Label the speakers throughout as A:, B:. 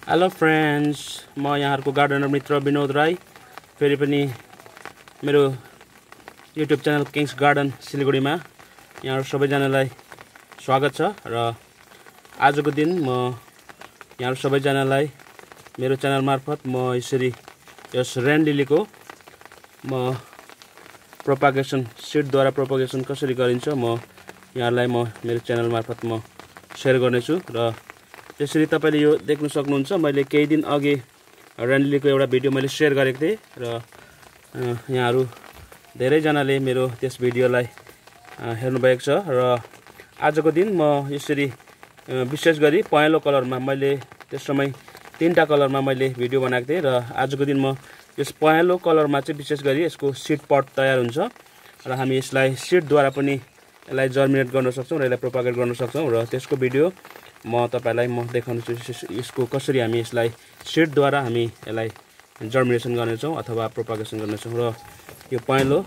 A: Hello friends, म यहाँहरुको gardener मित्र विनोद राई फेरि पनि मेरो युट्युब च्यानल किङ्स गार्डन सिलगढीमा यहाँहरु सबैजनालाई स्वागत छ। र आजको दिन म यहाँहरु सबैजनालाई मेरो च्यानल मार्फत म यसरी यस रेनलिलीको म प्रोपागेसन सिडद्वारा प्रोपागेसन कसरी गरिन्छ म यहाँहरुलाई मेरो च्यानल मार्फत म शेयर गर्नेछु। र त्यसरी तपाईले यो देख्न सक्नुहुन्छ, मैले केही दिन अघि रेनलिलीको एउटा भिडियो मैले शेयर गरेको थिएँ र यहाँहरु धेरै जनाले मेरो त्यस भिडियोलाई हेर्नु भएको छ। र आजको दिन म यसरी विशेष गरी पहेँलो कलरमा मैले त्यस समय तीनटा कलरमा मैले भिडियो बनाएको थिएँ र आजको दिन म यस पहेँलो कलरमा चाहिँ विशेष गरी यसको सीड पट तयार हुन्छ र हामी यसलाई सीडद्वारा पनि यसलाई जर्मिनेट गर्न सक्छौं र यसलाई प्रोपागेट गर्न सक्छौं। र त्यसको भिडियो म तपाईलाई देखाउनेछु, यसको कसरी हामी यसलाई सीडद्वारा हामी यसलाई जर्मिनेसन गर्नेछौं अथवा प्रोपागेसन गर्नेछौं। र यो पहेँलो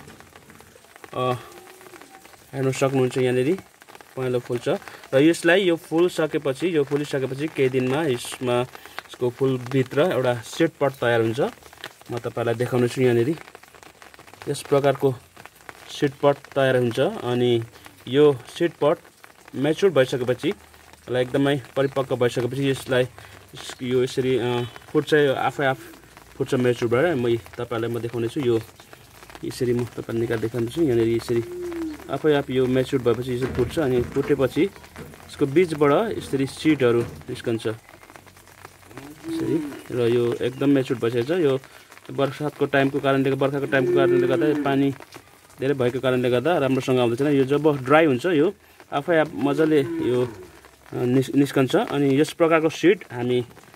A: हेर्न सक्नुहुन्छ, यहाँनेरि पहेँलो फुल्छ र यसलाई यो फुलिसकेपछि केही दिनमा यसको फुलभित्र एउटा सीड पट तयार हुन्छ। म तपाईलाई देखाउनेछु, यहाँनेरि यस प्रकारको सीड पट तयार हुन्छ। अनि यो सीड पट म्याच्युर भइसकेपछि, यसलाई एकदमै परिपक्व भइसकेपछि यसलाई यो यसरी फुट्छ, आफै फुट्छ म्याच्युर भएर। तपाईलाई म देखाउनेछु, यो यसरी म तपाईलाई निकालेर देखाउँछु। यहाँनेरि यसरी आफै यो म्याच्युर भएपछि यसरी फुट्छ अनि फुटेपछि यसको बीजबाट यसरी सीडहरु निस्कन्छ यसरी। र यो एकदम म्याच्युर भइसकेको छ। यो बर्खाको टाइमको कारणले गर्दा पानी धेरै भएको कारणले गर्दा राम्रोसँग आउँदैन। यो जब ड्राई हुन्छ यो आफै मजाले यो निस्कन्छ अनि यस प्रकारको सीड हामी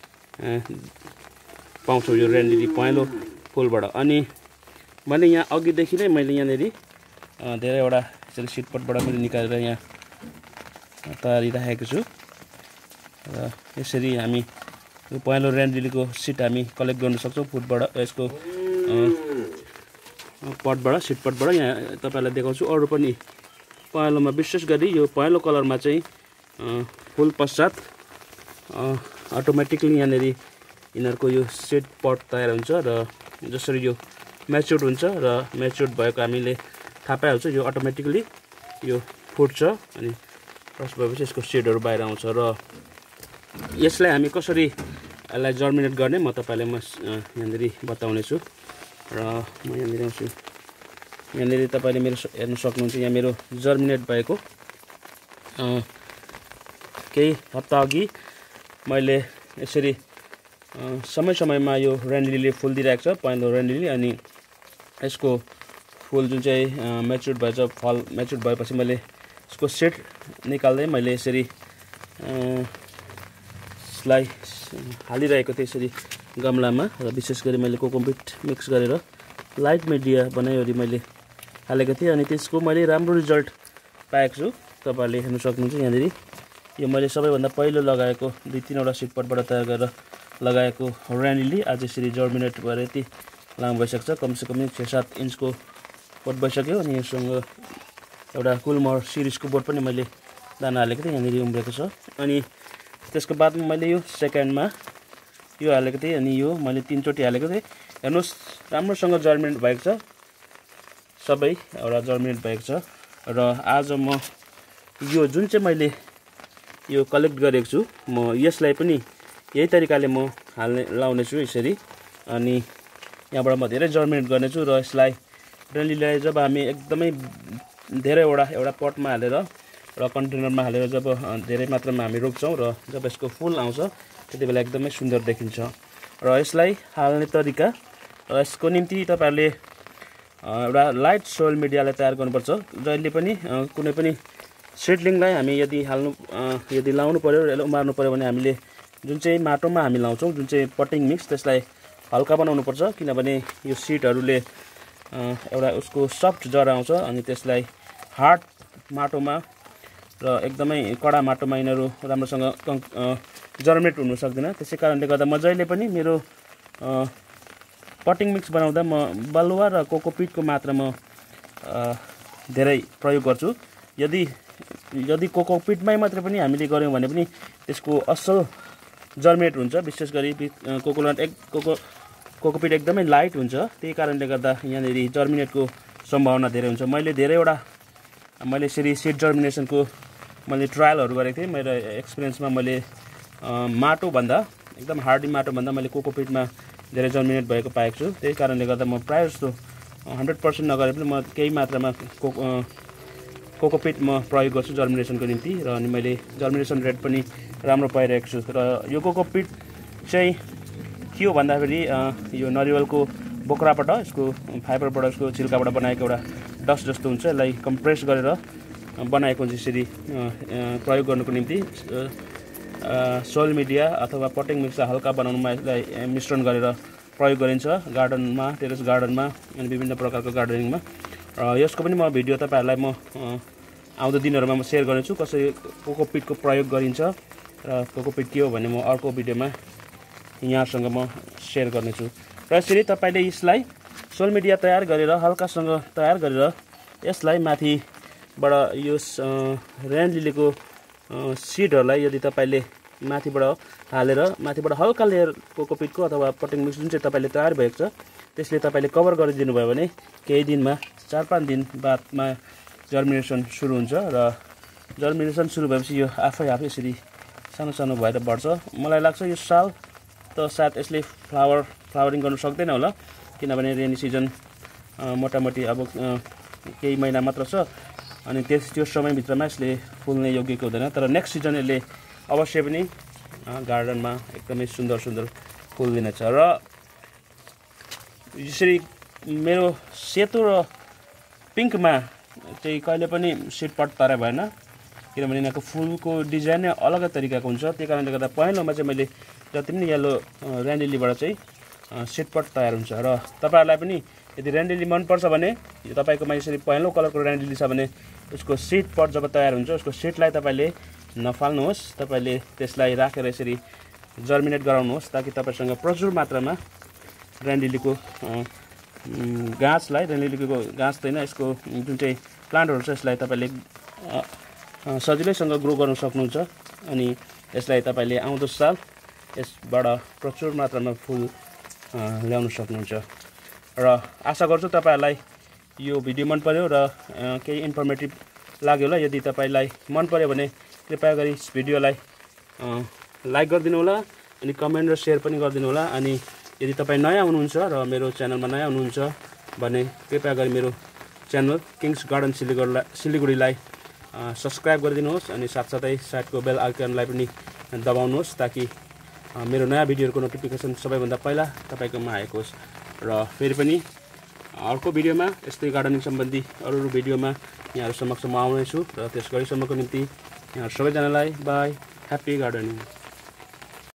A: पाउँछौं यो रेनलिली पहेँलो फुलबाट। अनि मैले यहाँ अघिदेखि नै मैले यहाँनेरि धेरैवटा यसरी सीड पटबाट मैले निकालेर यहाँ तयारिराखेको छु। र यसरी हामी यो पहेँलो रेनलिलीको सीड हामी कलेक्ट गर्न सक्छौं फुटबाट, यसको पटबाट, सीड पटबाट। यहाँ तपाईलाई देखाउँछु अरु पनि पहेँलोमा विशेष गरी यो पहेँलो कलरमा चाहिँ फुल पश्चात अटोमेटिकली यहाँनेरि यिनीहरुको यो सीड पट तयार हुन्छ। र जसरी यो म्याच्युर्ड हुन्छ र म्याच्युर्ड भएको हामीले थाहा पाइहाल्छ, यो अटोमेटिकली यो फुट्छ अनि फर्स्ट भएपछि यसको सीडहरु बाहिर आउँछ। र यसलाई हामी कसरी यसलाई जर्मिनेट गर्ने म तपाईलाई यहाँनेरि बताउने छु। र म यहाँनेरि आउँछु, यहाँनेरि तपाईले मेरो हेर्न सक्नुहुन्छ, यहाँ मेरो जर्मिनेट भएको केही हप्ता अघि मैले यसरी समयमा यो रेनलिलीले फुल दिइरहेको छ, पहेँलो रेनलिली। अनि यसको फुल जुन चाहिँ म्याच्युर्ड भएछ, फल म्याच्युर्ड भएपछि मैले यसको सीड निकाल्दै मैले यसरी यसलाई हालिरहेको थिएँ यसरी गमलामा। र विशेष गरी मैले कोकोपिट मिक्स गरेर लाइट मिडिया बनाइवरी मैले हालेको थिएँ अनि त्यसको मैले राम्रो रिजल्ट पाएको छु। तपाईले हेर्न सक्नुहुन्छ, यहाँनेरि यो मैले सबैभन्दा पहिलो लगाएको 2-3 वटा सीड पटबाट तयार गरेर लगाएको रेनलिली आज यसरी जर्मिनेट भएर यति लामो भइसक्छ, कमसेकम 6-7 इन्चको बोट भइसक्यो। अनि यससँग एउटा कुलमहर सिरिजको बोट पनि मैले दाना हालेको थिएँ, यहाँनेरि उम्रेको छ। अनि त्यसको बादमा मैले यो सेकेन्डमा यो हालेको थिएँ अनि यो मैले 3 चोटि हालेको थिएँ। हेर्नुस्, राम्रोसँग जर्मिनेट भएको छ, सबै एउटा जर्मिनेट भएको छ। र आज म यो जुन चाहिँ मैले यो कलेक्ट गरेको छु, म यसलाई पनि यही तरिकाले म लाउने छु यसरी। अनि यहाँबाट म धेरै जर्मिनेट गर्नेछु र यसलाई रेनलिलीलाई जब हामी एकदमै धेरैवटा एउटा पटमा हालेर र कन्टेनरमा हालेर जब धेरै मात्रामा हामी रोप्छौं र जब यसको फुल आउँछ त्यतिबेला एकदमै सुन्दर देखिन्छ। र यसलाई हाल्ने तरिका, र यसको निम्ति तपाईहरुले एउटा लाइट सोइल मिडियालाई तयार गर्नुपर्छ। जहिले पनि कुनै पनि सिडलिङलाई हामी यदि लाउनु पर्यो र उमार्नु पर्यो भने हामीले जुन चाहिँ माटोमा हामी लाउँछौं, जुन चाहिँ पटिङ मिक्स, त्यसलाई हल्का बनाउनु पर्छ, किनभने यो सीडहरुले एउटा उसको सफ्ट जरा आउँछ अनि त्यसलाई हार्ड माटोमा र एकदमै कडा माटोमा यिनीहरु राम्रोसँग जर्मिनेट हुन सक्दैन। त्यसै कारणले गर्दा म जहिले पनि मेरो पटिङ मिक्स बनाउँदा म बालुवा र कोकोपिटको मात्रा म धेरै प्रयोग गर्छु। यदि कोकोपिटमै मात्र पनि हामीले गर्यौं भने पनि त्यसको असल जर्मिनेट हुन्छ। विशेष गरी कोकोपिट एकदमै लाइट हुन्छ, त्यही कारणले गर्दा यहाँनिर जर्मिनेटको सम्भावना धेरै हुन्छ। मैले यसरी सिड जर्मिनेसनको मैले ट्रायलहरू गरेको थिएँ। मेरो एक्सपिरियन्समा मैले माटोभन्दा एकदम हार्डी माटोभन्दा मैले कोकोपिटमा धेरै जर्मिनेट भएको पाएको छु। त्यही कारणले गर्दा म प्रायः जस्तो 100% नगरे पनि म केही मात्रामा कोकोपिट म प्रयोग गर्छु जर्मिनेसनको निम्ति, र अनि मैले जर्मिनेसन रेट पनि राम्रो पाइरहेको छु। र यो कोकोपिट चाहिँ के हो भन्दाखेरि यो नरिवलको बोक्राबाट, यसको फाइबरबाट, यसको छिल्काबाट बनाएको एउटा डस्ट जस्तो हुन्छ। यसलाई कम्प्रेस गरेर बनाएको हुन्छ। यसरी प्रयोग गर्नुको निम्ति सोइल मिडिया अथवा पटिङ मिक्सलाई हल्का बनाउनुमा यसलाई मिश्रण गरेर प्रयोग गरिन्छ गार्डनमा, टेरेस गार्डनमा अनि विभिन्न प्रकारको गार्डनिङमा। यसको पनि म भिडियो तपाईँहरूलाई म आउँदो दिनहरूमा म सेयर गर्नेछु, कसरी कोकोपिटको प्रयोग गरिन्छ र कोकोपिट के हो भन्ने म अर्को भिडियोमा यहाँसँग म सेयर गर्नेछु। र यसरी तपाईँले यसलाई सोइल मिडिया तयार गरेर हल्कासँग तयार गरेर यसलाई माथिबाट यो रेन लिलीको सिडहरूलाई यदि तपाईँले माथिबाट हालेर माथिबाट हल्का लेयर कोकोपिटको अथवा पटिङ मिक्स जुन चाहिँ तपाईँले तयार भएको छ त्यसले तपाईँले कभर गरिदिनु भयो भने केही दिनमा 4-5 दिन बादमा जर्मिनेसन सुरु हुन्छ। र जर्मिनेसन सुरु भएपछि यो आफै यसरी सानो सानो भएर बढ्छ। मलाई लाग्छ यो साल त सायद यसले फ्लावरिङ गर्नु सक्दैन होला, किनभने रेनी सिजन मोटामोटी अब केही महिना मात्र छ अनि त्यो समयभित्रमा यसले फुल्ने योग्यको हुँदैन। तर नेक्स्ट सिजन यसले अवश्य पनि गार्डनमा एकदमै सुन्दर सुन्दर फुल दिनेछ। र यसरी मेरो सेतो र पिङ्कमा चाहिँ कहिले पनि सिडपट तयार भएन, किनभने यिनीहरूको फुलको डिजाइन नै अलगै तरिकाको हुन्छ। त्यही कारणले गर्दा पहेँलोमा चाहिँ मैले जति पनि येलो रेन्डिलीबाट चाहिँ सिडपट तयार हुन्छ। र तपाईँहरूलाई पनि यदि रेन्डिली मनपर्छ भने यो तपाईँकोमा यसरी पहेँलो कलरको रेन्डिली छ भने उसको सिडपट जब तयार हुन्छ उसको सिडलाई तपाईँले नफाल्नुहोस्, तपाईँले त्यसलाई राखेर यसरी जर्मिनेट गराउनुहोस् ताकि तपाईँसँग प्रचुर मात्रामा रेन्डिलीको गाछलाई, रेन्डिलीको गाछ त होइन, यसको जुन चाहिँ प्लान्टहरू छ यसलाई तपाईँले सजिलैसँग ग्रो गर्न सक्नुहुन्छ अनि यसलाई तपाईँले आउँदो साल यसबाट प्रचुर मात्रामा फुल ल्याउन सक्नुहुन्छ। र आशा गर्छु तपाईँहरूलाई यो भिडियो मन पर्यो र केही इन्फर्मेटिभ लाग्यो होला। यदि तपाईँलाई मन पर्यो भने कृपया गरी यस भिडियोलाई लाइक गरिदिनु होला अनि कमेन्ट र सेयर पनि गरिदिनु होला। अनि यदि तपाईँ नयाँ हुनुहुन्छ र मेरो च्यानलमा नयाँ हुनुहुन्छ भने कृपया गरी मेरो च्यानल किङ्स गार्डन सिलिगुडीलाई सब्सक्राइब गरिदिनुहोस् अनि साथसाथै साइडको बेल आइकनलाई पनि दबाउनुहोस् ताकि मेरो नयाँ भिडियोहरूको नोटिफिकेसन सबैभन्दा पहिला तपाईँकोमा आएको होस्। र फेरि पनि अर्को भिडियोमा यस्तै गार्डनिङ सम्बन्धी अरू भिडियोमा यहाँहरू समक्ष म आउनेछु। र त्यस गरीसम्मको निम्ति यहाँ सबैजनालाई बाई, ह्याप्पी गार्डनिङ।